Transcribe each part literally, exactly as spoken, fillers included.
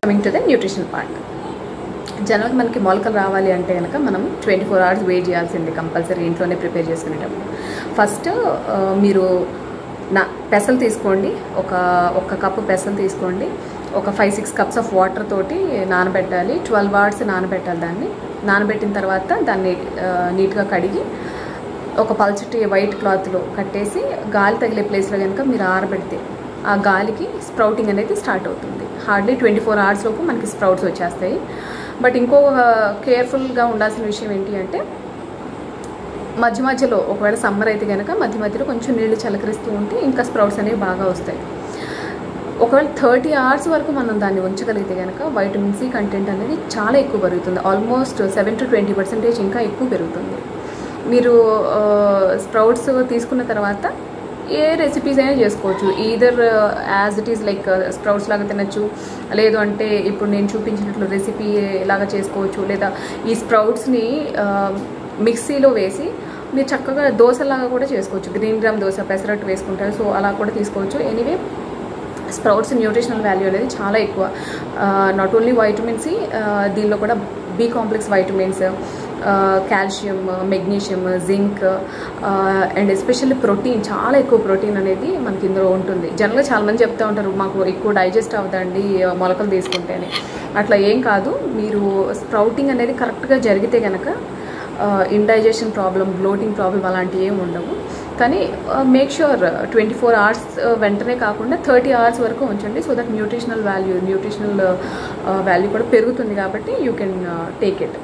Coming to the nutrition part. జనరల్గా మనకి మొలకలు రావాలి అంటే కనుక మనం ట్వంటీ ఫోర్ అవర్స్ వెయిట్ చేయాల్సింది కంపల్సరీ ఇంట్లోనే ప్రిపేర్ చేసుకునేటప్పుడు. ఫస్ట్ మీరు నా పెసలు తీసుకోండి, ఒక ఒక్క కప్పు పెసలు తీసుకోండి, ఒక five six cups of water తోటి నానబెట్టాలి. ట్వెల్వ్ అవర్స్ నానబెట్టాలి. దాన్ని నానబెట్టిన తర్వాత దాన్ని నీట్గా కడిగి ఒక పల్చటి వైట్ క్లాత్లో కట్టేసి గాలి తగిలే ప్లేస్లో కనుక మీరు ఆరబెడితే ఆ గాలికి స్ప్రౌటింగ్ అనేది స్టార్ట్ అవుతుంది. హార్డ్లీ ట్వంటీ ఫోర్ అవర్స్ లోపు మనకి స్ప్రౌట్స్ వచ్చేస్తాయి. బట్ ఇంకో కేర్ఫుల్గా ఉండాల్సిన విషయం ఏంటి అంటే మధ్య మధ్యలో ఒకవేళ సమ్మర్ అయితే కనుక మధ్య మధ్యలో కొంచెం నీళ్లు చలకరిస్తూ ఉంటే ఇంకా స్ప్రౌట్స్ అనేవి బాగా వస్తాయి. ఒకవేళ థర్టీ అవర్స్ వరకు మనం దాన్ని ఉంచగలిగితే కనుక వైటమిన్ సి కంటెంట్ అనేది చాలా ఎక్కువ పెరుగుతుంది. Almost seven to twenty percentage ఇంకా ఎక్కువ పెరుగుతుంది. మీరు స్ప్రౌట్స్ తీసుకున్న తర్వాత ఏ రెసిపీస్ అయినా చేసుకోవచ్చు. Either as it is like sprouts లాగా తినచ్చు, లేదు అంటే ఇప్పుడు నేను చూపించినట్లు రెసిపీ లాగా చేసుకోవచ్చు, లేదా ఈ స్ప్రౌట్స్ని మిక్సీలో వేసి మీరు చక్కగా దోశలాగా కూడా చేసుకోవచ్చు. గ్రీన్ గ్రామ్ దోశ పెసరట్టు వేసుకుంటారు, సో అలా కూడా తీసుకోవచ్చు. ఎనీవే స్ప్రౌట్స్ న్యూట్రిషనల్ వాల్యూ అనేది చాలా ఎక్కువ. నాట్ ఓన్లీ వైటమిన్ సి, దీనిలో కూడా B complex vitamins, calcium, magnesium, zinc and especially protein, చాలా ఎక్కువ ప్రోటీన్ అనేది మనకి ఇందులో ఉంటుంది. జనరల్గా చాలామంది చెప్తూ ఉంటారు మాకు ఎక్కువ డైజెస్ట్ అవుతుందండి మొలకలు తీసుకుంటేనే. అట్లా ఏం కాదు. మీరు స్ప్రౌటింగ్ అనేది కరెక్ట్గా జరిగితే కనుక ఇండైజెషన్ ప్రాబ్లం, బ్లోటింగ్ ప్రాబ్లం అలాంటివి ఏమి ఉండవు. కానీ make sure twenty four hours వెంటనే కాకుండా థర్టీ అవర్స్ వరకు ఉంచండి, so that nutritional value nutritional value కూడా పెరుగుతుంది. కాబట్టి you can take it.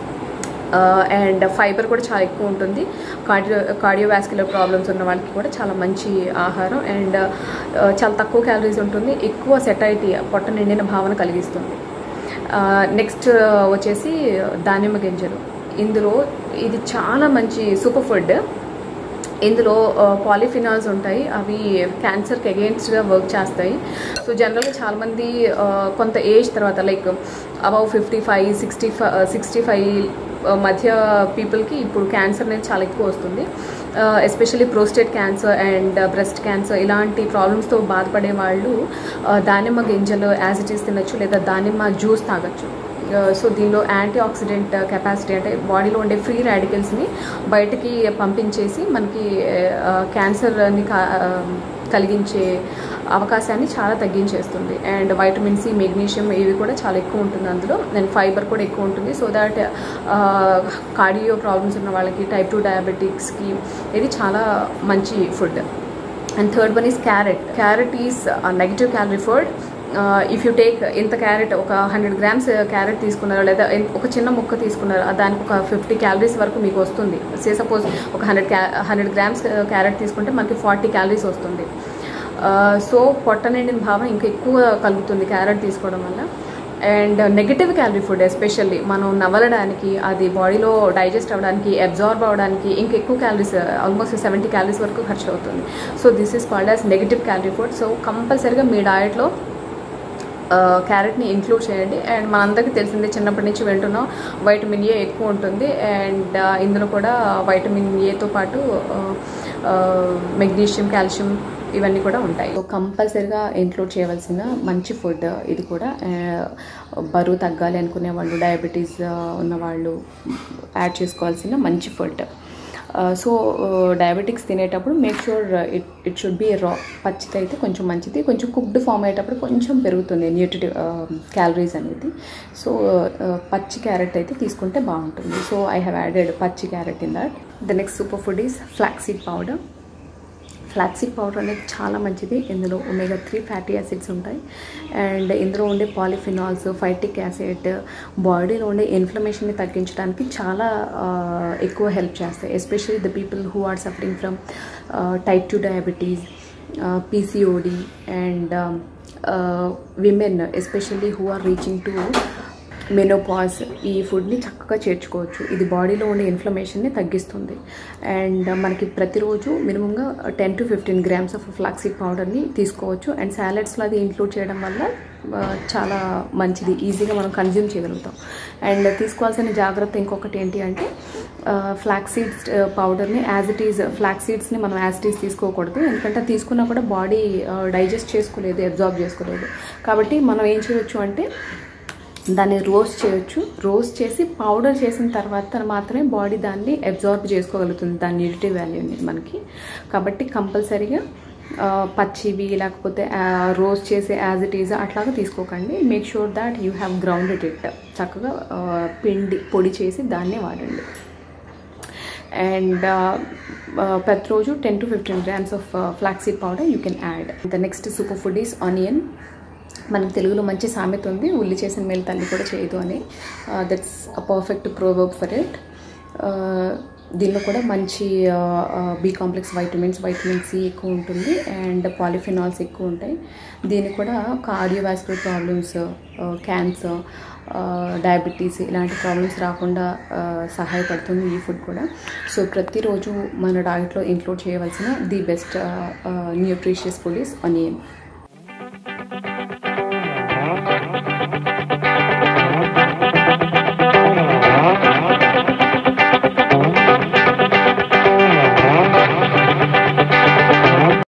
And fibre కూడా చాలా ఎక్కువ ఉంటుంది. కార్డియో కార్డియోవాస్క్యులర్ ప్రాబ్లమ్స్ ఉన్న వాళ్ళకి కూడా చాలా మంచి ఆహారం. అండ్ చాలా తక్కువ క్యాలరీస్ ఉంటుంది. ఎక్కువ సెటైటీ, పొట్ట నిండిన భావన కలిగిస్తుంది. నెక్స్ట్ వచ్చేసి దానిమ్మ గింజలు. ఇందులో ఇది చాలా మంచి సూపర్ ఫుడ్. ఇందులో పాలిఫినాల్స్ ఉంటాయి, అవి క్యాన్సర్కి అగెయిన్స్ట్గా వర్క్ చేస్తాయి. సో జనరల్గా చాలామంది కొంత ఏజ్ తర్వాత like above fifty five sixty five sixty five మధ్య పీపుల్కి ఇప్పుడు క్యాన్సర్ అనేది చాలా ఎక్కువ వస్తుంది. Especially prostate cancer and breast cancer ఇలాంటి ప్రాబ్లమ్స్తో బాధపడే వాళ్ళు దానిమ్మ గింజలు యాజ్ ఇట్ ఈస్ తినచ్చు, లేదా దానిమ్మ జ్యూస్ తాగొచ్చు. సో దీనిలో యాంటీ ఆక్సిడెంట్ కెపాసిటీ, అంటే బాడీలో ఉండే ఫ్రీ రాడికల్స్ని బయటకి పంపించేసి మనకి క్యాన్సర్ని కలిగించే అవకాశాన్ని చాలా తగ్గించేస్తుంది. అండ్ వైటమిన్ సి, మెగ్నీషియం ఇవి కూడా చాలా ఎక్కువ ఉంటుంది అందులో. అండ్ ఫైబర్ కూడా ఎక్కువ ఉంటుంది. సో దాట్ కార్డియో ప్రాబ్లమ్స్ ఉన్న వాళ్ళకి, టైప్ టూ డయాబెటిక్స్కి ఇది చాలా మంచి food. And third one is carrot. Carrot is negative calorie food. If you take ఇంత క్యారెట్, ఒక హండ్రెడ్ గ్రామ్స్ క్యారెట్ తీసుకున్నారో, లేదా ఒక చిన్న ముక్క తీసుకున్నారో దానికి ఒక ఫిఫ్టీ క్యాలరీస్ వరకు మీకు వస్తుంది. సే సపోజ్ ఒక హండ్రెడ్ క్యా హండ్రెడ్ గ్రామ్స్ క్యారెట్ తీసుకుంటే మనకి ఫార్టీ క్యాలరీస్ వస్తుంది. సో పొట్ట నిండిన భావన ఇంకా ఎక్కువ కలుగుతుంది క్యారెట్ తీసుకోవడం వల్ల. And negative calorie food especially మనం నవలడానికి, అది బాడీలో డైజెస్ట్ అవ్వడానికి, అబ్జార్బ్ అవ్వడానికి ఇంకా ఎక్కువ క్యాలరీస్, ఆల్మోస్ట్ సెవెంటీ క్యాలరీస్ వరకు ఖర్చు అవుతుంది. So this is called as negative calorie food. So కంపల్సరీగా మీ డయట్లో క్యారెట్ని ఇంక్లూడ్ చేయండి. అండ్ మనందరికీ తెలిసిందే, చిన్నప్పటి నుంచి వింటున్నాం వైటమిన్ ఏ ఎక్కువ ఉంటుంది. అండ్ ఇందులో కూడా వైటమిన్ ఏతో పాటు మెగ్నీషియం, కాల్షియం ఇవన్నీ కూడా ఉంటాయి. సో కంపల్సరీగా ఇంక్లూడ్ చేయవలసిన మంచి ఫుడ్ ఇది కూడా. బరువు తగ్గాలి అనుకునే వాళ్ళు, డయాబెటీస్ ఉన్నవాళ్ళు యాడ్ చేసుకోవాల్సిన మంచి ఫుడ్. సో డయాబెటిక్స్ తినేటప్పుడు make sure it it should be raw. పచ్చిది అయితే కొంచెం మంచిది, కొంచెం కుక్డ్ ఫామ్ అయ్యేటప్పుడు కొంచెం పెరుగుతుంది న్యూట్రిటివ్ క్యాలరీస్ అనేది. సో పచ్చి క్యారెట్ అయితే తీసుకుంటే బాగుంటుంది. సో ఐ హ్యావ్ యాడెడ్ పచ్చి carrot in that. The next super food is flaxseed powder. Flaxseed powder అనేది చాలా మంచిది. ఇందులో ఒమేగా త్రీ ఫ్యాటీ యాసిడ్స్ ఉంటాయి. అండ్ ఇందులో ఉండే పాలిఫినాల్స్, ఫైటిక్ యాసిడ్ బాడీలో ఉండే ఇన్ఫ్లమేషన్ని తగ్గించడానికి చాలా ఎక్కువ హెల్ప్ చేస్తాయి. Especially the people who are suffering from type two diabetes, PCOD and women especially who are reaching to menopause ఈ ఫుడ్ని చక్కగా చేర్చుకోవచ్చు. ఇది బాడీలో ఉండే ఇన్ఫ్లమేషన్ని తగ్గిస్తుంది. అండ్ మనకి ప్రతిరోజు మినిమంగా ten to fifteen grams of flaxseed పౌడర్ని తీసుకోవచ్చు. అండ్ సాలడ్స్లో అది ఇంక్లూడ్ చేయడం వల్ల చాలా మంచిది, ఈజీగా మనం కన్జ్యూమ్ చేయగలుగుతాం. అండ్ తీసుకోవాల్సిన జాగ్రత్త ఇంకొకటి ఏంటి అంటే ఫ్లాక్సీడ్స్ పౌడర్ని యాజ్ ఇట్ ఈజ్ ఫ్లాక్సీడ్స్ని మనం యాజ్ ఇట్ ఈజ్ తీసుకోకూడదు. ఎందుకంటే తీసుకున్నా కూడా బాడీ డైజెస్ట్ చేసుకోలేదు, అబ్జార్బ్ చేసుకోలేదు. కాబట్టి మనం ఏం చేయొచ్చు అంటే దాన్ని రోస్ట్ చేయొచ్చు. రోస్ట్ చేసి పౌడర్ చేసిన తర్వాత మాత్రమే బాడీ దాన్ని అబ్జార్బ్ చేసుకోగలుగుతుంది, దాని న్యూట్రిటివ్ వాల్యూని మనకి. కాబట్టి కంపల్సరీగా పచ్చివి లేకపోతే రోస్ట్ చేసి యాజ్ ఇట్ ఈజ్ అట్లాగా తీసుకోకండి. Make sure that you have grounded it, చక్కగా పిండి పొడి చేసి దాన్నే వాడండి. అండ్ ప్రతిరోజు ten to fifteen grams of flaxseed powder you can add. The next super food is onion. మనకు తెలుగులో మంచి సామెత ఉంది, ఉల్లి చేసిన మేలు తల్లి కూడా చేయదు అని. That's a perfect proverb for it. దీనిలో కూడా మంచి B complex vitamins, vitamin C ఎక్కువ ఉంటుంది అండ్ పాలిఫినాల్స్ ఎక్కువ ఉంటాయి. దీనికి కూడా కార్డియోవాస్కులర్ ప్రాబ్లమ్స్, క్యాన్సర్, డయాబెటీస్ ఇలాంటి ప్రాబ్లమ్స్ రాకుండా సహాయపడుతుంది ఈ ఫుడ్ కూడా. సో ప్రతిరోజు మన డైట్లో ఇంక్లూడ్ చేయవలసిన the best nutritious food is onion.